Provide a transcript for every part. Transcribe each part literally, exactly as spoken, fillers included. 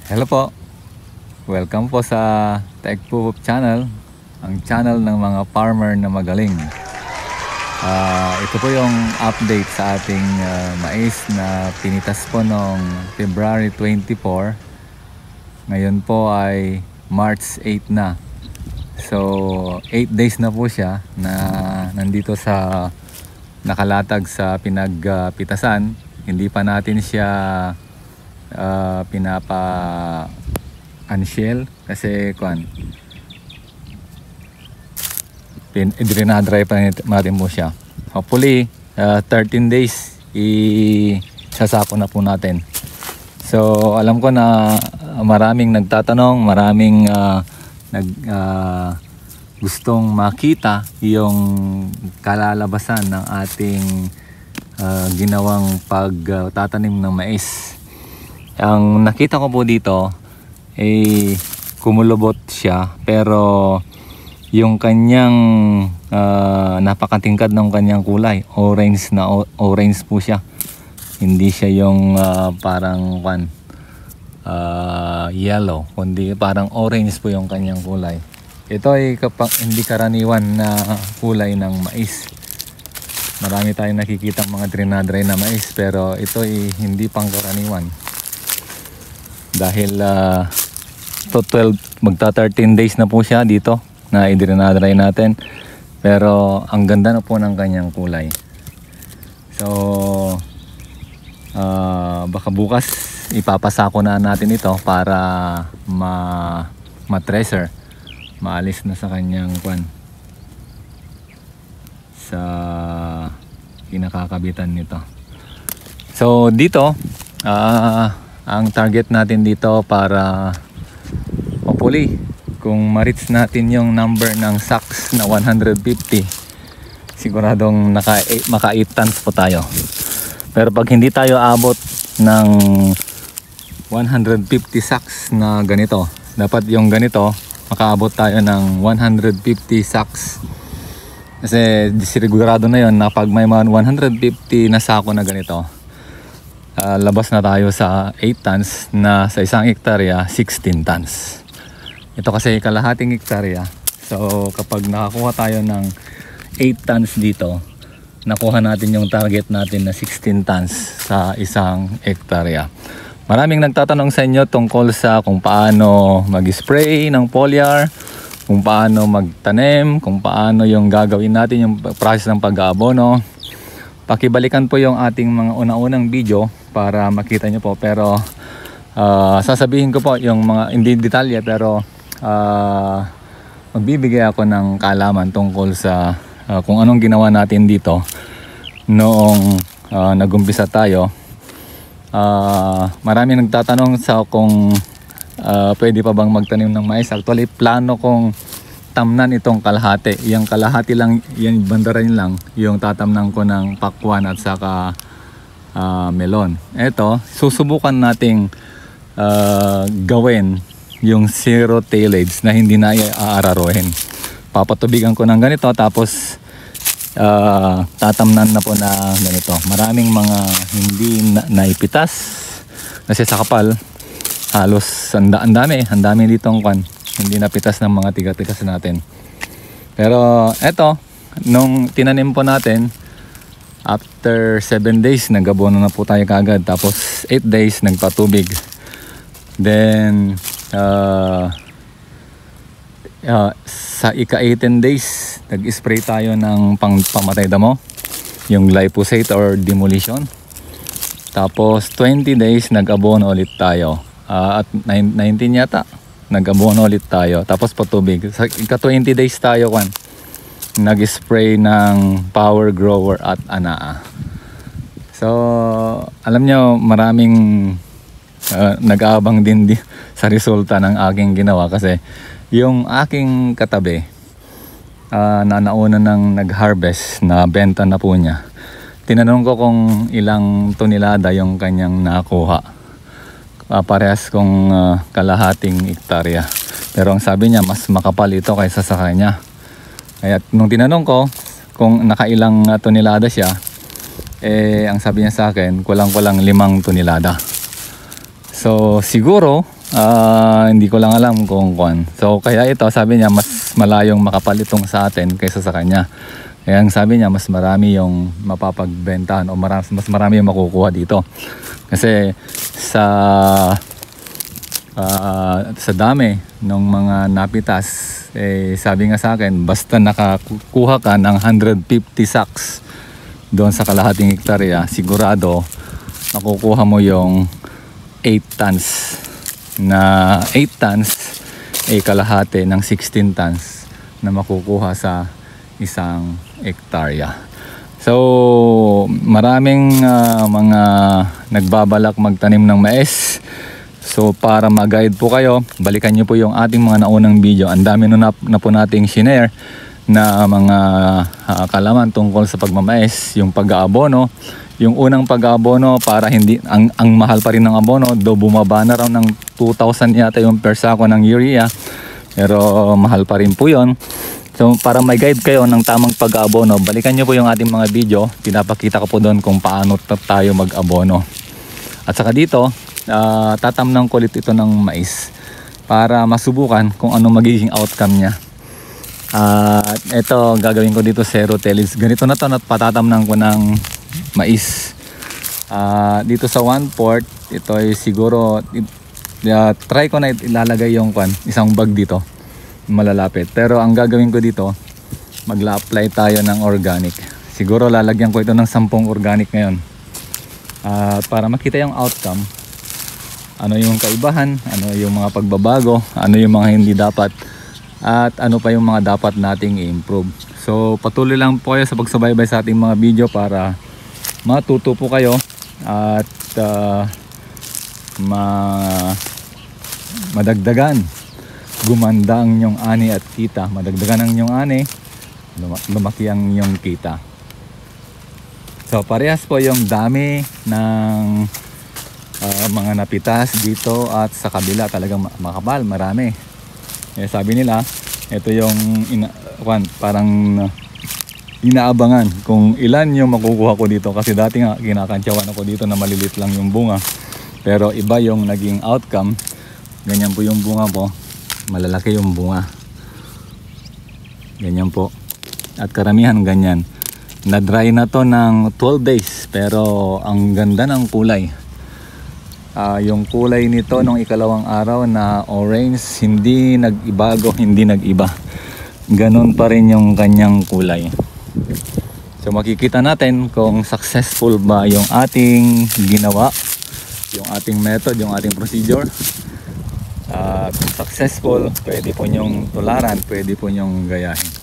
Hello po, welcome po sa Pagpapatuyo channel, ang channel ng mga farmer na magaling. uh, Ito po yung update sa ating uh, mais na pinitas po noong February twenty-four. Ngayon po ay March eight na. So eight days na po siya na nandito sa nakalatag sa pinagpitasan. Hindi pa natin siya uh, pinapa unshell kasi kuan pin drenadry pa natin po siya. Hopefully uh, thirteen days isasako na po natin. So alam ko na maraming nagtatanong, maraming uh, nag uh, gustong makita yung kalalabasan ng ating uh, ginawang pagtatanim ng mais. Ang nakita ko po dito ay kumulubot siya, pero yung kanyang uh, napakatingkad ng kanyang kulay, orange na orange po siya. Hindi siya yung uh, parang pan uh, yellow, kundi parang orange po yung kanyang kulay. Ito ay kapag hindi karaniwan na kulay ng mais. Marami tayong nakikitang mga drenadry na mais, pero ito ay hindi pangkaraniwan. Dahil uh, to twelve, magta thirteen days na po siya dito na i-drenadry natin. Pero ang ganda na po ng kanyang kulay. So uh, baka bukas ipapasako na natin ito para ma ma-treasure. Maalis na sa kanyang kwan, sa kinakakabitan nito. So dito uh, ang target natin dito para hopefully kung ma-reach natin yung number ng sacks na one hundred fifty, siguradong naka maka eight tons po tayo. Pero pag hindi tayo abot ng one hundred fifty sacks na ganito, dapat yung ganito makaabot tayo ng one hundred fifty sacks. Kasi sigurado na yon na pag may one hundred fifty na sako na ganito, uh, labas na tayo sa eight tons, na sa isang hektarya sixteen tons. Ito kasi kalahating hektarya. So kapag nakakuha tayo ng eight tons dito, nakuha natin yung target natin na sixteen tons sa isang hektarya. Maraming nagtatanong sa inyo tungkol sa kung paano mag-spray ng foliar, kung paano magtanim, kung paano yung gagawin natin yung process ng pag-aabono. Pakibalikan po yung ating mga una-unang video para makita nyo po. Pero uh, sasabihin ko po yung mga hindi detalye, pero uh, magbibigay ako ng kaalaman tungkol sa uh, kung anong ginawa natin dito noong uh, nag-umpisa tayo. Uh, marami nagtatanong sa kung uh, pwede pa bang magtanim ng mais. Actually, plano kong tamnan itong kalahati. Yung kalahati lang, yung bandaran lang, yung tatamnan ko ng pakwan at saka uh, melon. Ito, susubukan nating uh, gawin yung zero tillage na hindi na aararuhin. Papatubigan ko ng ganito, tapos Uh, tatamnan na po na ganito. Maraming mga hindi na, naipitas kasi sa kapal halos ang dami, ang dami ditong kwan hindi napitas ng mga tiga-tigas natin. Pero eto, nung tinanim po natin, after seven days nagabono na po tayo kagad, tapos eight days nagpatubig, then uh, uh, sa ika eighteen days nag-spray tayo ng pang pamatay damo, yung glyphosate or demolition. Tapos twenty days nag-abono ulit tayo, uh, at nineteen yata nag-abono ulit tayo, tapos patubig. Sa ika twenty days tayo kan nag-spray ng power grower at anaa. So alam nyo, maraming uh, nag-aabang din di sa resulta ng aking ginawa, kasi yung aking katabi Uh, na nauna nang nag-harvest, na benta na po niya. Tinanong ko kung ilang tonelada yung kanyang nakuha. Uh, parehas kong uh, kalahating hektarya. Pero ang sabi niya, mas makapal ito kaysa sa kanya. Kaya nung tinanong ko kung nakailang uh, tonelada siya, eh ang sabi niya sa akin, kulang-kulang limang tonelada. So siguro uh, hindi ko lang alam kung kuan. So kaya ito, sabi niya mas malayong makapalitong sa atin kaysa sa kanya. Kaya ang sabi niya mas marami yung mapapagbentahan o marami, mas marami yung makukuha dito. Kasi sa uh, sa dami ng mga napitas, eh, sabi nga sa akin, basta nakakuha ka ng one hundred fifty sacks doon sa kalahating hektarya, sigurado makukuha mo yung eight tons. Na eight tons ay kalahati ng sixteen tons na makukuha sa isang hektarya. So maraming uh, mga nagbabalak magtanim ng mais. So para mag-guide po kayo, balikan nyo po yung ating mga naunang video. Ang dami na, na po nating shinare na mga uh, kalaman tungkol sa pagmamais, yung pag-aabono. Yung unang pag-aabono, para hindi ang, ang mahal pa rin ng abono, do bumaba na raw ng two thousand yata yung per sako ng urea, pero mahal pa rin po yun. So para may guide kayo ng tamang pag-aabono, balikan nyo po yung ating mga video. Pinapakita ko po doon kung paano tayo mag-abono. At saka dito, uh, tatamnang ko ulit ito ng mais para masubukan kung ano magiging outcome niya. At uh, ito gagawin ko dito zero tillage. Ganito na to, at patatamnang ko ng mais. Uh, dito sa one fourth, ito ay siguro uh, try ko na ilalagay yung kwan, isang bag dito malalapit. Pero ang gagawin ko dito, magla-apply tayo ng organic. Siguro lalagyan ko ito ng sampung organic ngayon. Uh, para makita yung outcome, ano yung kaibahan, ano yung mga pagbabago, ano yung mga hindi dapat, at ano pa yung mga dapat nating i-improve. So patuloy lang po kayo sa pagsubaybay sa ating mga video para matuto po kayo at uh, ma madagdagan, gumanda ang inyong ani at kita, madagdagan ang inyong ani, lumaki ang inyong kita. So parehas po yung dami ng uh, mga napitas dito at sa kabila, talagang makapal, marami. Eh, sabi nila, ito yung ina, kwan, parang uh, inaabangan kung ilan yung makukuha ko dito, kasi dati nga kinakantsawan ako dito na malilit lang yung bunga, pero iba yung naging outcome. Ganyan po yung bunga po, malalaki yung bunga, ganyan po, at karamihan ganyan. Na dry na to ng twelve days, pero ang ganda ng kulay. Uh, yung kulay nito nung ikalawang araw na orange, hindi nag-ibago, hindi nag-iba, ganon pa rin yung kanyang kulay. So makikita natin kung successful ba yung ating ginawa, yung ating method, yung ating procedure. Uh, kung successful, pwede po nyong tularan, pwede po nyong gayahin.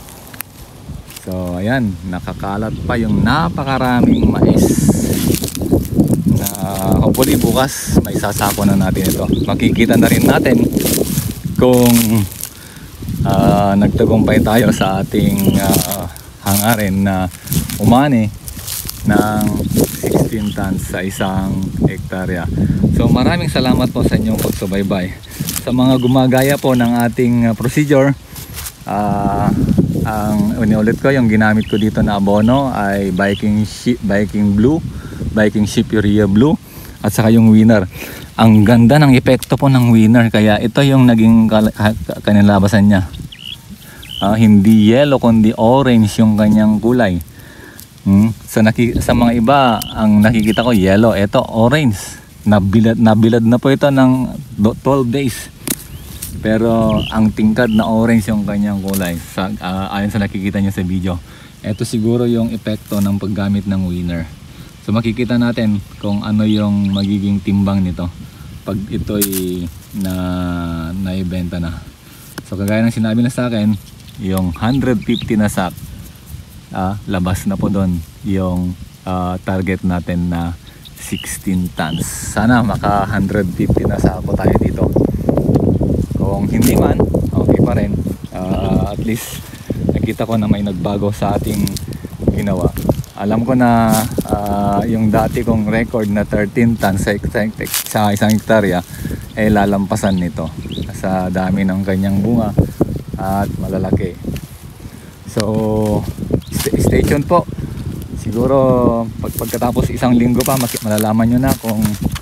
So ayan, nakakalat pa yung napakaraming mais na hopefully bukas may sasako na natin ito. Makikita na rin natin kung uh, nagtagumpay tayo sa ating uh, hangarin na umani ng sixteen tons sa isang hektarya. So maraming salamat po sa inyong pagsubaybay. Sa mga gumagaya po ng ating uh, procedure, uh, ang ulit ko, yung ginamit ko dito na abono ay Viking, Viking Blue, Viking Sheep Urea Blue, at saka yung winner. Ang ganda ng epekto po ng winner, kaya ito yung naging kanilabasan niya. Uh, hindi yellow kundi orange yung kanyang kulay. Hmm? So, naki, sa mga iba, ang nakikita ko yellow, ito orange. Nabilad, nabilad na po ito ng twelve days. Pero ang tingkad na orange yung kanyang kulay sa, uh, ayon sa nakikita nyo sa video. Ito siguro yung epekto ng paggamit ng winner. So makikita natin kung ano yung magiging timbang nito pag ito'y na naibenta na. So kagaya ng sinabi na sa akin, yung one hundred fifty na sack, ah, labas na po doon yung uh, target natin na sixteen tons. Sana maka one hundred fifty na sack po tayo dito. Kung hindi man, okay pa rin. Uh, at least nakita ko na may nagbago sa ating ginawa. Alam ko na uh, yung dati kong record na thirteen tons sa, sa isang hektarya ay eh, lalampasan nito sa dami ng kanyang bunga at malalaki. So stay, stay tuned po. Siguro pag, pagkatapos isang linggo pa malalaman nyo na kung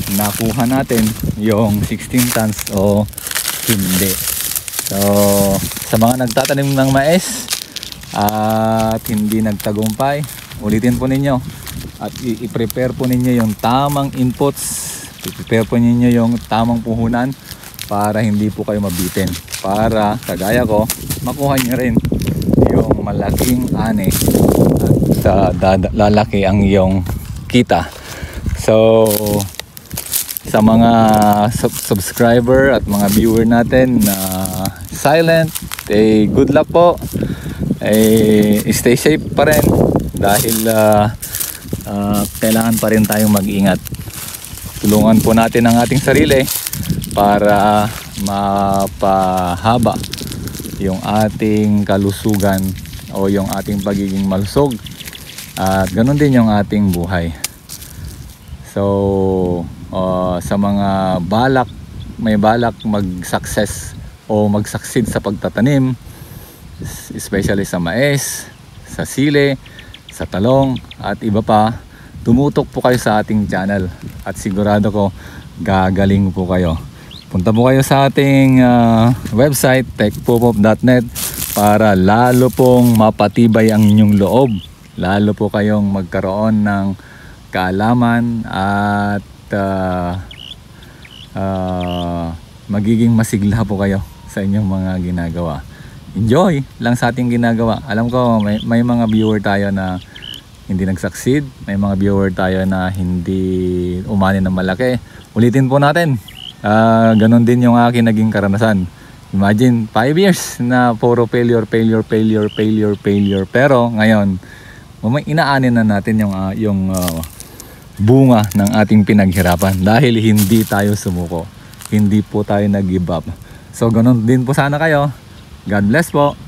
nakuha natin yung sixteen tons o hindi. So sa mga nagtatanim ng mais at hindi nagtagumpay, ulitin po ninyo at i-prepare po ninyo yung tamang inputs, i-prepare po ninyo yung tamang puhunan para hindi po kayo mabitin, para kagaya ko makuha nyo rin yung malaking ani at uh, lalaki ang iyong kita. So sa mga sub subscriber at mga viewer natin na uh, silent, eh, good luck po, eh, stay safe pa rin dahil uh, uh, kailangan pa rin tayong mag-ingat. Tulungan po natin ang ating sarili para mapahaba yung ating kalusugan o yung ating pagiging malusog, at ganoon din yung ating buhay. So uh, sa mga balak, may balak mag-success o mag-succeed sa pagtatanim, especially sa mais, sa sili, sa talong at iba pa, tumutok po kayo sa ating channel at sigurado ko gagaling po kayo. Punta po kayo sa ating uh, website pagpapatuyo dot net para lalo pong mapatibay ang inyong loob, lalo po kayong magkaroon ng kaalaman at uh, uh, magiging masigla po kayo sa inyong mga ginagawa. Enjoy lang sa ating ginagawa. Alam ko may, may mga viewer tayo na hindi nag-succeed, may mga viewer tayo na hindi umani ng malaki. Ulitin po natin, uh, ganon din yung aking naging karanasan. Imagine five years na puro failure, failure, failure, failure, failure. Pero ngayon may inaanin na natin yung, uh, yung uh, bunga ng ating pinaghirapan dahil hindi tayo sumuko, hindi po tayo nag-give up. So ganon din po sana kayo. God bless po.